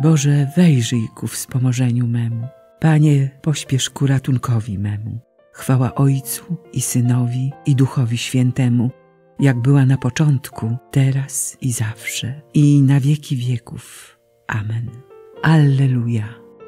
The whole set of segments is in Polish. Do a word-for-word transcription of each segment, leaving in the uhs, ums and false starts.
Boże, wejrzyj ku wspomożeniu memu. Panie, pośpiesz ku ratunkowi memu. Chwała Ojcu i Synowi i Duchowi Świętemu, jak była na początku, teraz i zawsze, i na wieki wieków. Amen. Alleluja.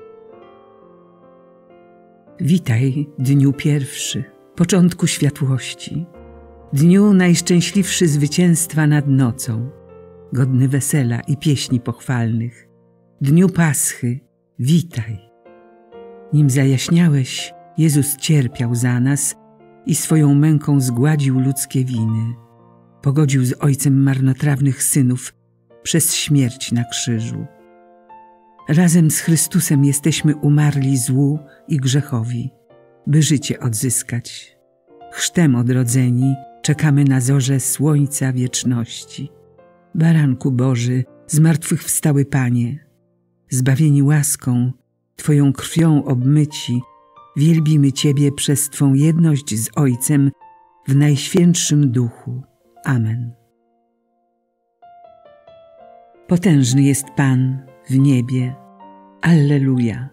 Witaj, dniu pierwszy, początku światłości, dniu najszczęśliwszy zwycięstwa nad nocą, godny wesela i pieśni pochwalnych, dniu Paschy, witaj. Nim zajaśniałeś, Jezus cierpiał za nas i swoją męką zgładził ludzkie winy. Pogodził z Ojcem marnotrawnych synów przez śmierć na krzyżu. Razem z Chrystusem jesteśmy umarli złu i grzechowi, by życie odzyskać. Chrztem odrodzeni czekamy na zorze słońca wieczności. Baranku Boży, zmartwychwstały Panie, zbawieni łaską, Twoją krwią obmyci, wielbimy Ciebie przez Twą jedność z Ojcem w Najświętszym Duchu. Amen. Potężny jest Pan w niebie. Alleluja.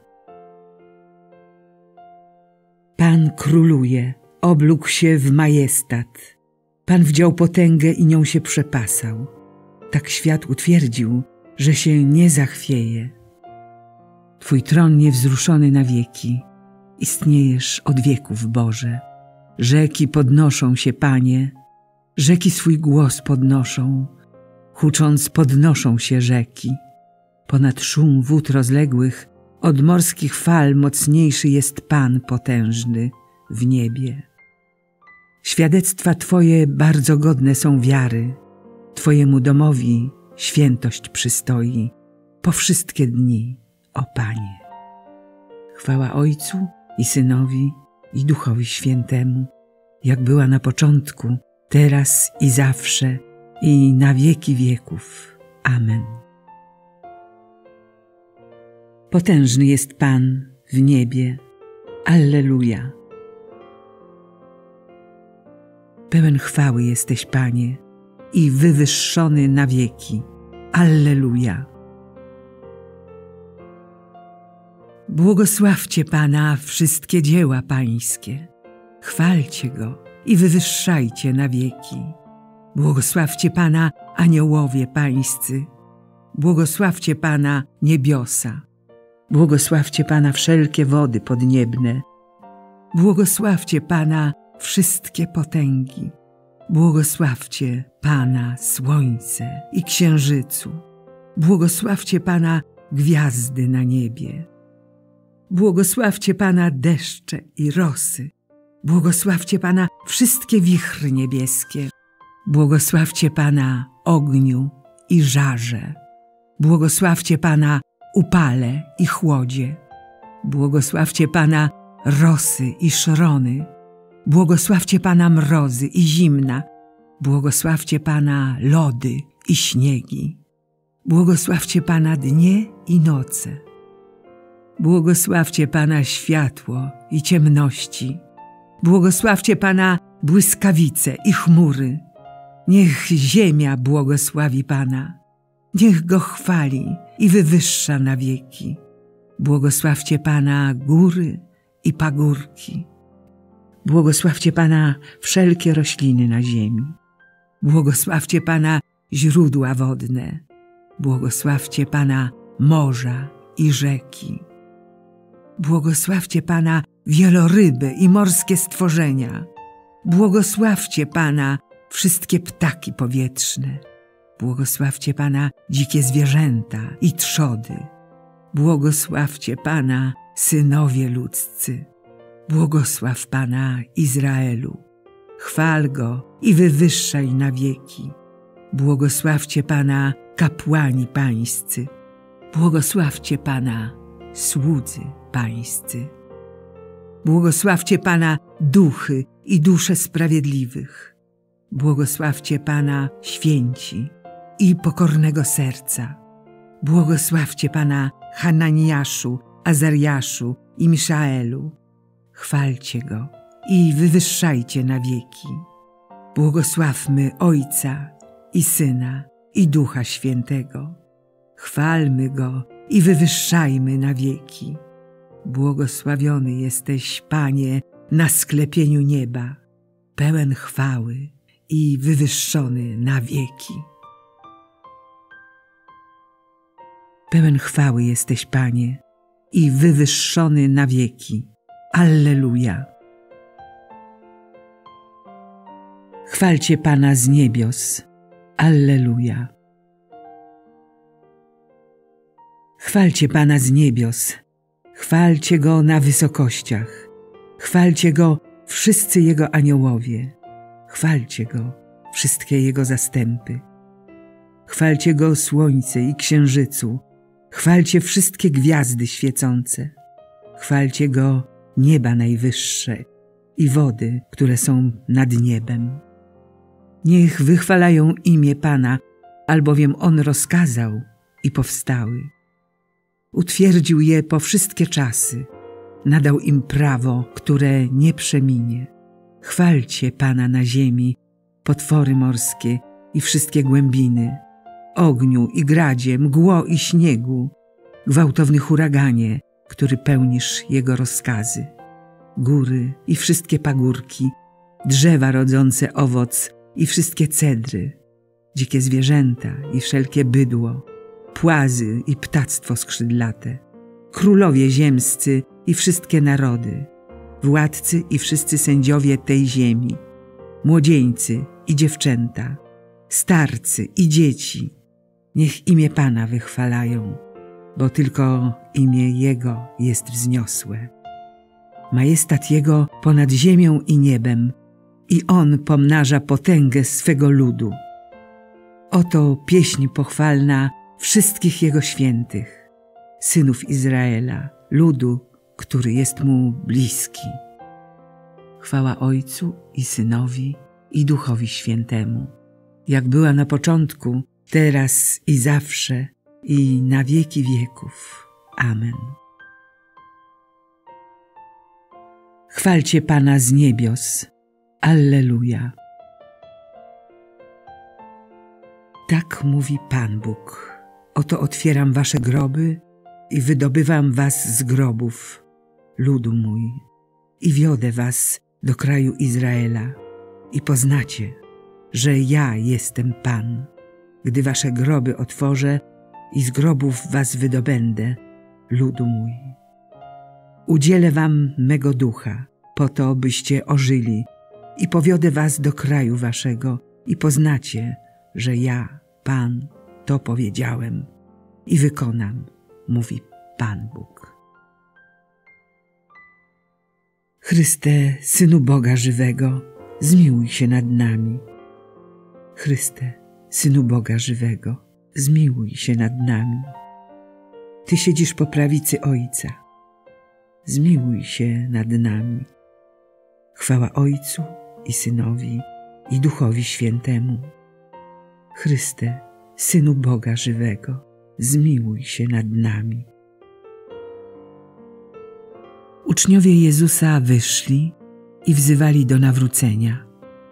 Pan króluje, oblógł się w majestat. Pan wdział potęgę i nią się przepasał. Tak świat utwierdził, że się nie zachwieje. Twój tron niewzruszony na wieki. Istniejesz od wieków, Boże. Rzeki podnoszą się, Panie. Rzeki swój głos podnoszą. Hucząc podnoszą się rzeki. Ponad szum wód rozległych, od morskich fal mocniejszy jest Pan potężny w niebie. Świadectwa Twoje bardzo godne są wiary. Twojemu domowi świętość przystoi po wszystkie dni, o Panie. Chwała Ojcu i Synowi i Duchowi Świętemu, jak była na początku, teraz i zawsze, i na wieki wieków. Amen. Potężny jest Pan w niebie. Alleluja. Pełen chwały jesteś, Panie, i wywyższony na wieki. Alleluja. Błogosławcie Pana wszystkie dzieła Pańskie. Chwalcie Go i wywyższajcie na wieki. Błogosławcie Pana aniołowie Pańscy. Błogosławcie Pana niebiosa. Błogosławcie Pana wszelkie wody podniebne. Błogosławcie Pana wszystkie potęgi. Błogosławcie Pana słońce i księżycu. Błogosławcie Pana gwiazdy na niebie. Błogosławcie Pana deszcze i rosy. Błogosławcie Pana wszystkie wichry niebieskie. Błogosławcie Pana ogniu i żarze. Błogosławcie Pana upale i chłodzie. Błogosławcie Pana rosy i szrony. Błogosławcie Pana mrozy i zimna. Błogosławcie Pana lody i śniegi. Błogosławcie Pana dnie i noce. Błogosławcie Pana światło i ciemności. Błogosławcie Pana błyskawice i chmury. Niech ziemia błogosławi Pana. Niech Go chwali i wywyższa na wieki. Błogosławcie Pana góry i pagórki. Błogosławcie Pana wszelkie rośliny na ziemi. Błogosławcie Pana źródła wodne. Błogosławcie Pana morza i rzeki. Błogosławcie Pana wieloryby i morskie stworzenia. Błogosławcie Pana wszystkie ptaki powietrzne. Błogosławcie Pana dzikie zwierzęta i trzody. Błogosławcie Pana synowie ludzcy. Błogosław Pana Izraelu. Chwal Go i wywyższaj na wieki. Błogosławcie Pana kapłani pańscy. Błogosławcie Pana słudzy pańscy. Błogosławcie Pana duchy i dusze sprawiedliwych. Błogosławcie Pana święci i pokornego serca. Błogosławcie Pana Hananiaszu, Azariaszu i Miszaelu. Chwalcie Go i wywyższajcie na wieki. Błogosławmy Ojca i Syna i Ducha Świętego. Chwalmy Go i wywyższajmy na wieki. Błogosławiony jesteś, Panie, na sklepieniu nieba, pełen chwały i wywyższony na wieki. Pełen chwały jesteś, Panie, i wywyższony na wieki. Alleluja. Chwalcie Pana z niebios. Alleluja. Chwalcie Pana z niebios. Chwalcie Go na wysokościach. Chwalcie Go wszyscy Jego aniołowie. Chwalcie Go wszystkie Jego zastępy. Chwalcie Go słońce i księżycu. Chwalcie wszystkie gwiazdy świecące. Chwalcie Go nieba najwyższe i wody, które są nad niebem. Niech wychwalają imię Pana, albowiem On rozkazał i powstały. Utwierdził je po wszystkie czasy. Nadał im prawo, które nie przeminie. Chwalcie Pana na ziemi, potwory morskie i wszystkie głębiny, ogniu i gradzie, mgło i śniegu, gwałtowny huraganie, który pełnisz Jego rozkazy, góry i wszystkie pagórki, drzewa rodzące owoc i wszystkie cedry, dzikie zwierzęta i wszelkie bydło, płazy i ptactwo skrzydlate, królowie ziemscy i wszystkie narody, władcy i wszyscy sędziowie tej ziemi, młodzieńcy i dziewczęta, starcy i dzieci. Niech imię Pana wychwalają, bo tylko imię Jego jest wzniosłe. Majestat Jego ponad ziemią i niebem, i On pomnaża potęgę swego ludu. Oto pieśń pochwalna wszystkich Jego świętych, synów Izraela, ludu, który jest Mu bliski. Chwała Ojcu i Synowi i Duchowi Świętemu, jak była na początku, teraz i zawsze, i na wieki wieków. Amen. Chwalcie Pana z niebios. Alleluja. Tak mówi Pan Bóg. Oto otwieram wasze groby i wydobywam was z grobów, ludu mój, i wiodę was do kraju Izraela i poznacie, że ja jestem Pan, gdy wasze groby otworzę i z grobów was wydobędę, ludu mój. Udzielę wam mego ducha, po to, byście ożyli, i powiodę was do kraju waszego i poznacie, że ja, Pan, to powiedziałem i wykonam, mówi Pan Bóg. Chryste, Synu Boga żywego, zmiłuj się nad nami. Chryste, Synu Boga żywego, zmiłuj się nad nami. Ty siedzisz po prawicy Ojca, zmiłuj się nad nami. Chwała Ojcu i Synowi i Duchowi Świętemu. Chryste, Synu Boga żywego, zmiłuj się nad nami. Uczniowie Jezusa wyszli i wzywali do nawrócenia.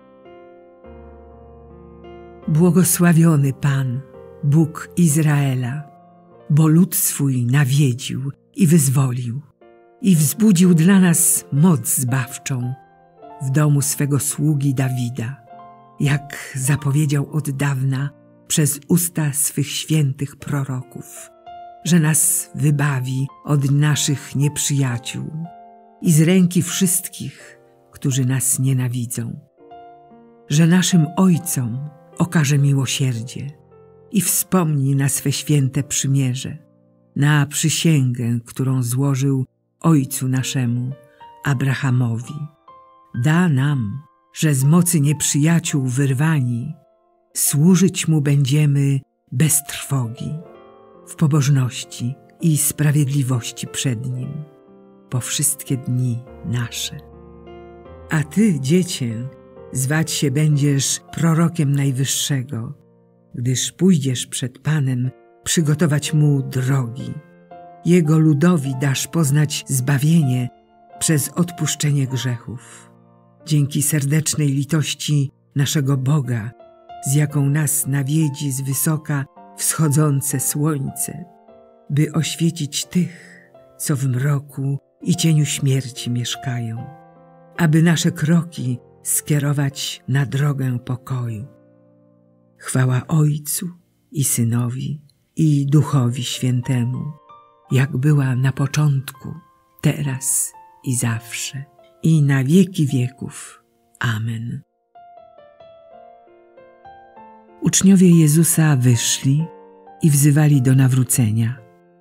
Błogosławiony Pan, Bóg Izraela, bo lud swój nawiedził i wyzwolił i wzbudził dla nas moc zbawczą w domu swego sługi Dawida, jak zapowiedział od dawna przez usta swych świętych proroków, że nas wybawi od naszych nieprzyjaciół i z ręki wszystkich, którzy nas nienawidzą, że naszym ojcom okaże miłosierdzie i wspomni na swe święte przymierze, na przysięgę, którą złożył ojcu naszemu, Abrahamowi. Da nam, że z mocy nieprzyjaciół wyrwani, służyć Mu będziemy bez trwogi, w pobożności i sprawiedliwości przed Nim, po wszystkie dni nasze. A Ty, Dziecię, zwać się będziesz prorokiem Najwyższego, gdyż pójdziesz przed Panem przygotować Mu drogi. Jego ludowi dasz poznać zbawienie przez odpuszczenie grzechów. Dzięki serdecznej litości naszego Boga, z jaką nas nawiedzi z wysoka wschodzące słońce, by oświecić tych, co w mroku i cieniu śmierci mieszkają, aby nasze kroki skierować na drogę pokoju. Chwała Ojcu i Synowi i Duchowi Świętemu, jak była na początku, teraz i zawsze, i na wieki wieków. Amen. Uczniowie Jezusa wyszli i wzywali do nawrócenia.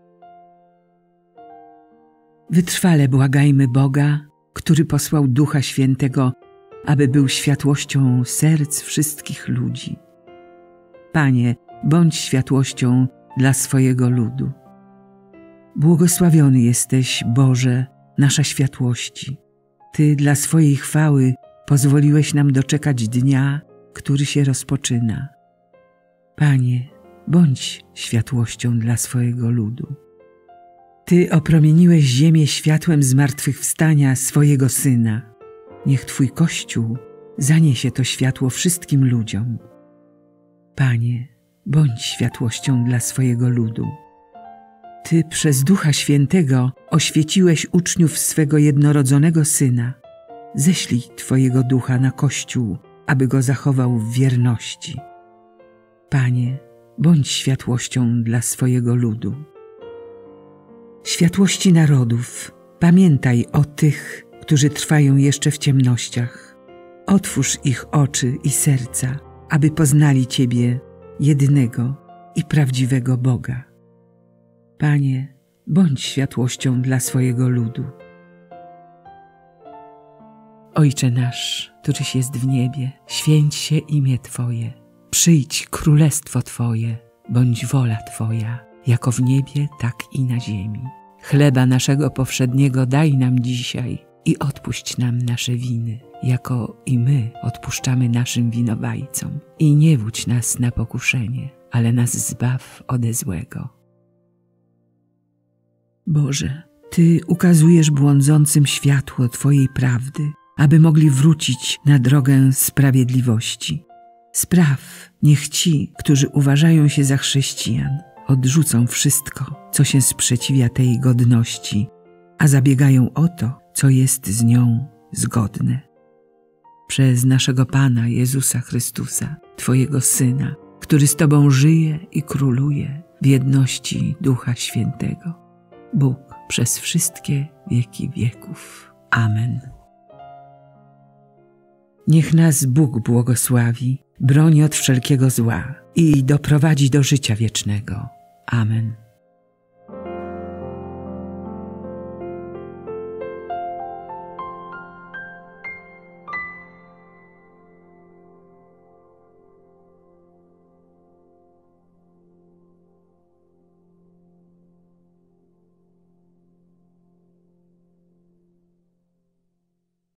Wytrwale błagajmy Boga, który posłał Ducha Świętego, aby był światłością serc wszystkich ludzi. Panie, bądź światłością dla swojego ludu. Błogosławiony jesteś, Boże, nasza światłości. Ty dla swojej chwały pozwoliłeś nam doczekać dnia, który się rozpoczyna. Panie, bądź światłością dla swojego ludu. Ty opromieniłeś ziemię światłem zmartwychwstania swojego Syna. Niech Twój Kościół zaniesie to światło wszystkim ludziom. Panie, bądź światłością dla swojego ludu. Ty przez Ducha Świętego oświeciłeś uczniów swego jednorodzonego Syna. Ześlij Twojego Ducha na Kościół, aby go zachował w wierności. Panie, bądź światłością dla swojego ludu. Światłości narodów, pamiętaj o tych, którzy trwają jeszcze w ciemnościach. Otwórz ich oczy i serca, aby poznali Ciebie, jedynego i prawdziwego Boga. Panie, bądź światłością dla swojego ludu. Ojcze nasz, któryś jest w niebie, święć się imię Twoje. Przyjdź królestwo Twoje, bądź wola Twoja, jako w niebie, tak i na ziemi. Chleba naszego powszedniego daj nam dzisiaj i odpuść nam nasze winy, jako i my odpuszczamy naszym winowajcom. I nie wódź nas na pokuszenie, ale nas zbaw ode złego. Boże, Ty ukazujesz błądzącym światło Twojej prawdy, aby mogli wrócić na drogę sprawiedliwości. Spraw, niech ci, którzy uważają się za chrześcijan, odrzucą wszystko, co się sprzeciwia tej godności, a zabiegają o to, co jest z nią zgodne. Przez naszego Pana Jezusa Chrystusa, Twojego Syna, który z Tobą żyje i króluje w jedności Ducha Świętego, Bóg przez wszystkie wieki wieków. Amen. Niech nas Bóg błogosławi, broni od wszelkiego zła i doprowadzi do życia wiecznego. Amen.